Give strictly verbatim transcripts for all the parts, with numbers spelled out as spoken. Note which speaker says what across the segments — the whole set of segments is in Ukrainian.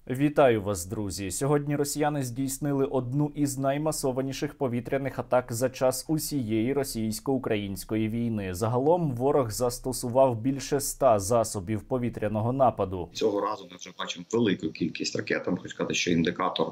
Speaker 1: Вітаю вас, друзі! Сьогодні росіяни здійснили одну із наймасованіших повітряних атак за час усієї російсько-української війни. Загалом ворог застосував більше ста засобів повітряного нападу.
Speaker 2: Цього разу ми вже бачимо велику кількість ракет. Там хочу сказати, що індикатор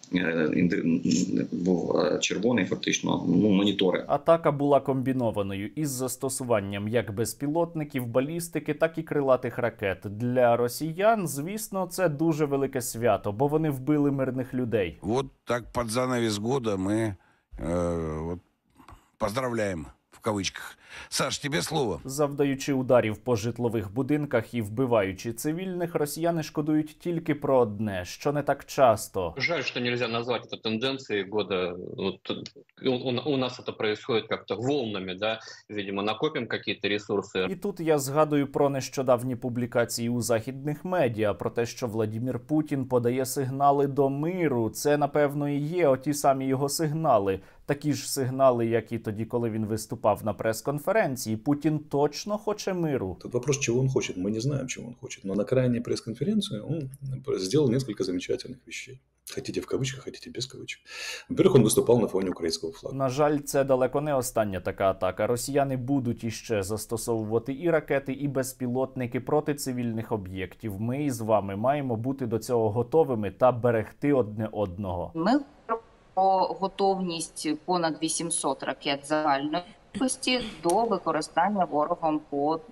Speaker 2: був червоний, фактично, ну, монітори.
Speaker 1: Атака була комбінованою із застосуванням як безпілотників, балістики, так і крилатих ракет. Для росіян, звісно, це дуже велике свято, бо вони вбили мирних людей.
Speaker 3: Вот так під занавес года ми э, вот, поздравляємо. В кавичках. Саш, тебе слово.
Speaker 1: Завдаючи ударів по житлових будинках і вбиваючи цивільних, росіяни шкодують тільки про одне, що не так часто.
Speaker 4: Жаль, що нельзя назвати це тенденцією года. Вот, у, у нас це происходит как-то волнами, да? Видимо, накопим какие-то ресурси.
Speaker 1: І тут я згадую про нещодавні публікації у західних медіа, про те, що Владімір Путін подає сигнали до миру. Це, напевно, і є оті самі його сигнали. Такі ж сигнали, як і тоді, коли він виступав на прес-конференції. Путін точно хоче миру.
Speaker 5: Тут вопрос, чего он хочет. Мы не знаем, чего он хочет. Но на крайней пресс-конференции он сделал несколько замечательных вещей. Хотите в кавычках, хотите без кавычек. Во-первых, он выступал на фоне українського флагу.
Speaker 1: На жаль, це далеко не остання така атака. Росіяни будуть іще застосовувати і ракети, і безпілотники проти цивільних об'єктів. Ми із вами маємо бути до цього готовими та берегти одне одного.
Speaker 6: Ми про готовність понад вісімсот ракет загальної кількості до використання ворогом по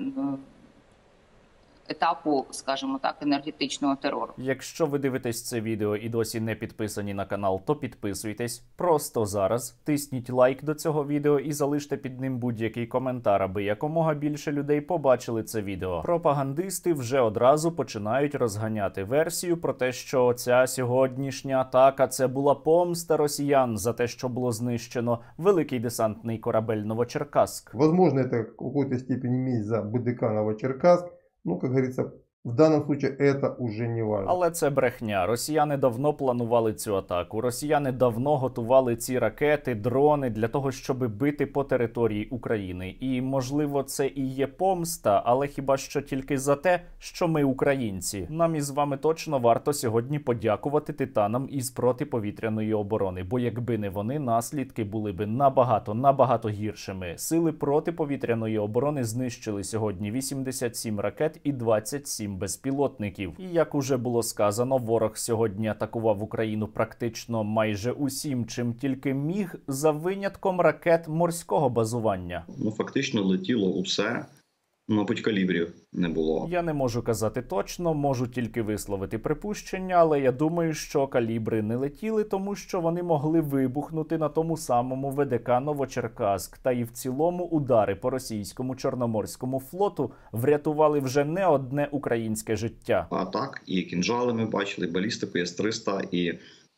Speaker 6: етапу, скажімо так, енергетичного терору.
Speaker 1: Якщо ви дивитесь це відео і досі не підписані на канал, то підписуйтесь просто зараз, тисніть лайк до цього відео і залиште під ним будь-який коментар, аби якомога більше людей побачили це відео. Пропагандисти вже одразу починають розганяти версію про те, що ця сьогоднішня атака – це була помста росіян за те, що було знищено великий десантний корабель «Новочеркасск».
Speaker 7: Возможно, это в какой-то степени месть за БДК «Новочеркасск». Ну, как говорится, в данном случае это уже не важно.
Speaker 1: Але це брехня. Росіяни давно планували цю атаку. Росіяни давно готували ці ракети, дрони для того, щоб бити по території України. І, можливо, це і є помста, але хіба що тільки за те, що ми українці. Нам із вами точно варто сьогодні подякувати титанам із протиповітряної оборони, бо якби не вони, наслідки були би набагато, набагато гіршими. Сили протиповітряної оборони знищили сьогодні вісімдесят сім ракет і двадцять сім безпілотників. І, як уже було сказано, ворог сьогодні атакував Україну практично майже усім, чим тільки міг, за винятком ракет морського базування.
Speaker 2: Ну, фактично летіло усе. Мабуть, калібрів не було.
Speaker 1: Я не можу казати точно, можу тільки висловити припущення, але я думаю, що калібри не летіли, тому що вони могли вибухнути на тому самому ВДК «Новочеркасск». Та і в цілому удари по російському Чорноморському флоту врятували вже не одне українське життя.
Speaker 2: А так, і кінжали ми бачили, балістику С триста, і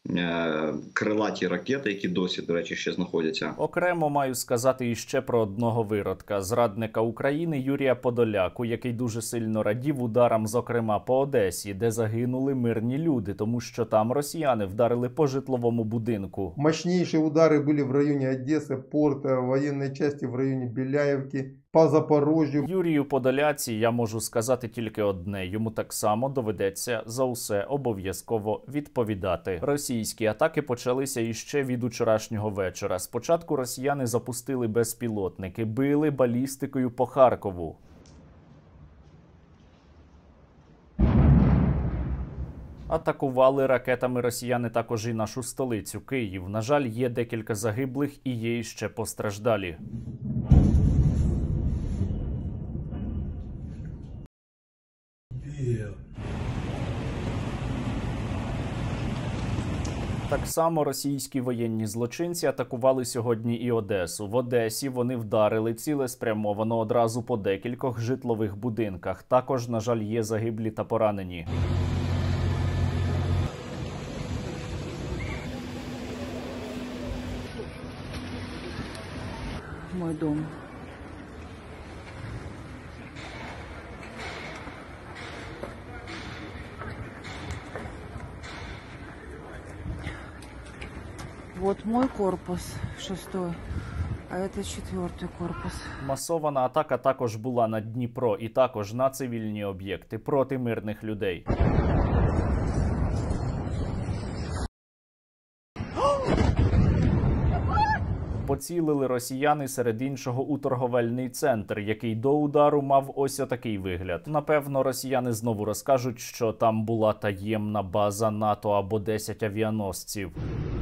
Speaker 2: крилаті ракети, які досі, до речі, ще знаходяться.
Speaker 1: Окремо маю сказати іще про одного виродка, зрадника України Юрія Подоляку, який дуже сильно радів ударам, зокрема по Одесі, де загинули мирні люди, тому що там росіяни вдарили по житловому будинку.
Speaker 7: Мощнейшие удары были в районе Одессы, порта, военной части в районе Беляевки, по Запорожжю.
Speaker 1: Юрію Подоляці я можу сказати тільки одне. Йому так само доведеться за усе обов'язково відповідати. Російські атаки почалися іще від учорашнього вечора. Спочатку росіяни запустили безпілотники, били балістикою по Харкову. Атакували ракетами росіяни також і нашу столицю Київ. На жаль, є декілька загиблих і є іще постраждалі. Так само російські воєнні злочинці атакували сьогодні і Одесу. В Одесі вони вдарили цілеспрямовано одразу по декількох житлових будинках. Також, на жаль, є загиблі та поранені.
Speaker 8: Мой дом. Вот мой корпус шестой, а это четвертый корпус.
Speaker 1: Масована атака також була на Дніпро і також на цивільні об'єкти проти мирних людей. поцілили росіяни серед іншого у торговельний центр, який до удару мав ось отакий вигляд. Напевно, росіяни знову розкажуть, що там була таємна база НАТО або десять авіаносців.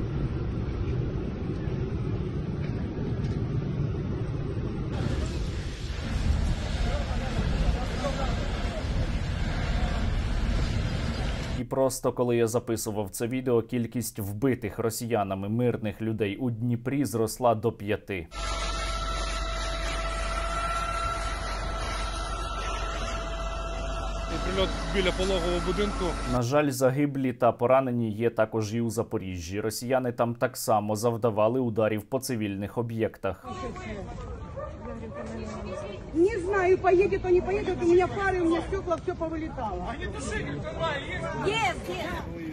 Speaker 1: І просто коли я записував це відео, кількість вбитих росіянами мирних людей у Дніпрі зросла до п'яти.
Speaker 9: Прильот біля пологового будинку.
Speaker 1: На жаль, загиблі та поранені є також і у Запоріжжі. Росіяни там так само завдавали ударів по цивільних об'єктах.
Speaker 10: Не знаю, поедет он, не поедет, у меня фары, у меня стекла, все повылетало.
Speaker 9: А не туши, давай, есть!
Speaker 10: Есть, есть!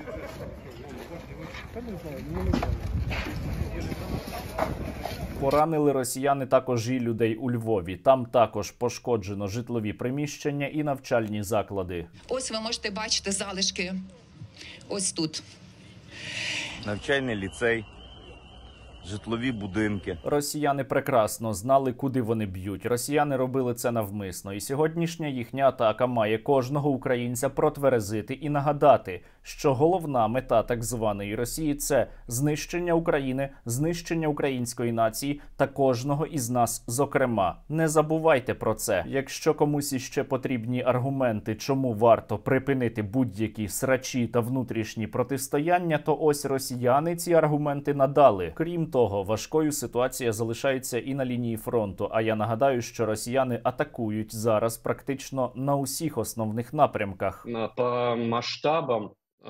Speaker 1: Поранили росіяни також і людей у Львові. Там також пошкоджено житлові приміщення і навчальні заклади.
Speaker 11: Ось ви можете бачити залишки. Ось тут.
Speaker 12: Навчальний ліцей. Житлові будинки.
Speaker 1: Росіяни прекрасно знали, куди вони б'ють. Росіяни робили це навмисно. І сьогоднішня їхня атака має кожного українця протверезити і нагадати, що головна мета так званої Росії – це знищення України, знищення української нації та кожного із нас зокрема. Не забувайте про це. Якщо комусь іще потрібні аргументи, чому варто припинити будь-які срачі та внутрішні протистояння, то ось росіяни ці аргументи надали. Крім того, важкою ситуація залишається і на лінії фронту. А я нагадаю, що росіяни атакують зараз практично на усіх основних напрямках.
Speaker 4: По масштабам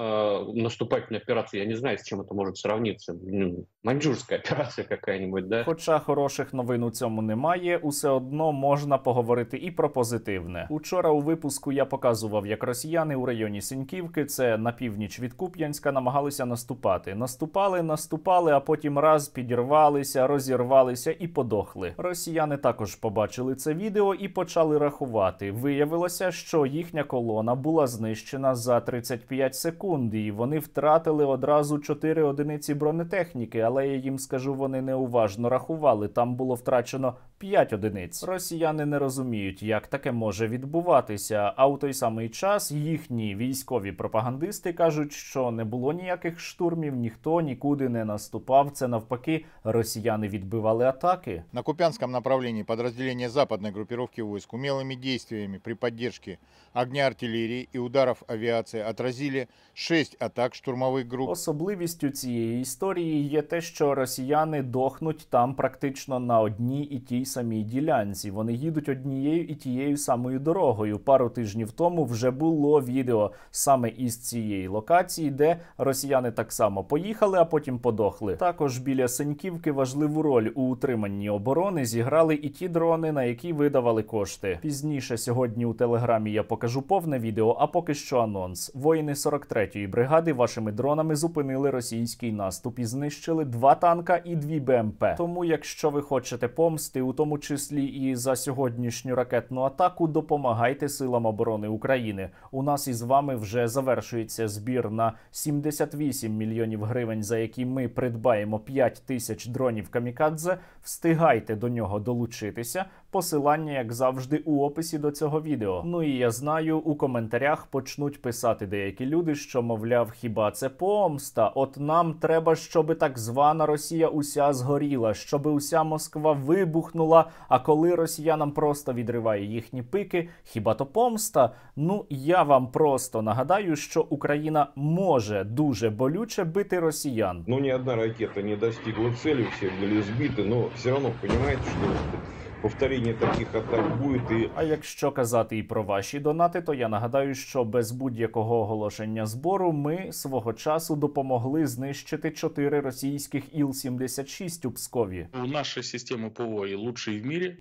Speaker 4: э, наступательной операции, я не знаю, с чем это может сравниться. Маньчжурская операція какая-нибудь, да?
Speaker 1: Хоча хороших новин у цьому немає, усе одно можна поговорити і про позитивне. Учора у випуску я показував, як росіяни у районі Синьківки, це на північ від Куп'янська, намагалися наступати. Наступали, наступали, а потім раз підірвалися, розірвалися і подохли. Росіяни також побачили це відео і почали рахувати. Виявилося, що їхня колона була знищена за тридцять п'ять секунд, і вони втратили одразу чотири одиниці бронетехніки, але я їм скажу, вони неуважно рахували. Там було втрачено п'ять одиниць. Росіяни не розуміють, як таке може відбуватися, а у той самий час їхні військові пропагандисти кажуть, що не було ніяких штурмів, ніхто нікуди не наступав, це навпаки, росіяни відбивали атаки.
Speaker 13: На Купянском направлении подразделения западной группировки войск умелыми действиями при поддержке огня артиллерии и ударов авиации отразили шесть атак штурмовых груп.
Speaker 1: Особливістю цієї історії є те, що росіяни дохнуть там практично на одній і тій самій ділянці. Вони їдуть однією і тією самою дорогою. Пару тижнів тому вже було відео саме із цієї локації, де росіяни так само поїхали, а потім подохли. Також біля Синьківки важливу роль у утриманні оборони зіграли і ті дрони, на які видавали кошти. Пізніше сьогодні у Телеграмі я покажу повне відео, а поки що анонс. Воїни сорок третьої бригади вашими дронами зупинили російський наступ і знищили два танка і дві Б М Пе. Тому, якщо ви хочете помсти, у тому числі і за сьогоднішню ракетну атаку, допомагайте силам оборони України. У нас із вами вже завершується збір на сімдесят вісім мільйонів гривень, за які ми придбаємо п'ять тисяч дронів камікадзе. Встигайте до нього долучитися. Посилання, як завжди, у описі до цього відео. Ну і я знаю, у коментарях почнуть писати деякі люди, що, мовляв, хіба це помста? От нам треба, щоб так звана Росія уся згоріла, щоб уся Москва вибухнула, а коли росіянам просто відриває їхні пики, хіба то помста? Ну, я вам просто нагадаю, що Україна може дуже болюче бити росіян.
Speaker 14: Ну, ни одна ракета не достигла цели, все были сбиты, но все равно, понимаете, что повторення таких атак буде. І...
Speaker 1: А якщо казати і про ваші донати, то я нагадаю, що без будь-якого оголошення збору ми свого часу допомогли знищити чотири російських Іл сімдесят шість у Пскові.
Speaker 9: У нашей системы ПВО и лучшие в мире.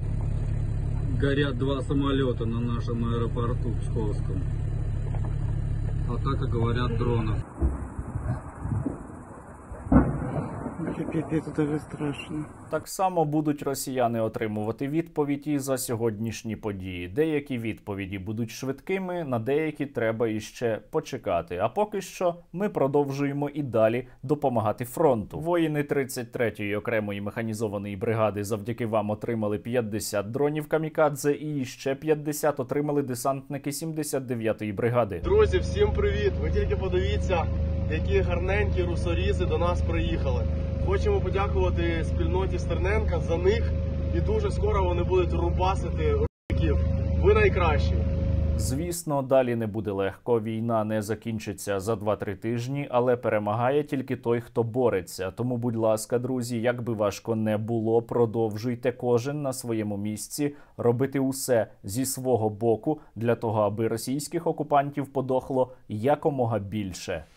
Speaker 15: Горят два самолета на нашем аэропорту Псковском. Атака, говорят, дронов.
Speaker 8: Ой, пипец, даже страшно.
Speaker 1: Так само будуть росіяни отримувати відповідь і за сьогоднішні події. Деякі відповіді будуть швидкими, на деякі треба іще почекати. А поки що ми продовжуємо і далі допомагати фронту. Воїни тридцять третьої окремої механізованої бригади завдяки вам отримали п'ятдесят дронів камікадзе і ще п'ятдесят отримали десантники сімдесят дев'ятої бригади.
Speaker 16: Друзі, всім привіт! Ви тільки подивіться, які гарненькі русорізи до нас приїхали. Хочемо подякувати спільноті Стерненка за них, і дуже скоро вони будуть рубасити руків. Ви найкращі.
Speaker 1: Звісно, далі не буде легко, війна не закінчиться за два-три тижні, але перемагає тільки той, хто бореться. Тому, будь ласка, друзі, як би важко не було, продовжуйте кожен на своєму місці робити усе зі свого боку для того, аби російських окупантів подохло якомога більше.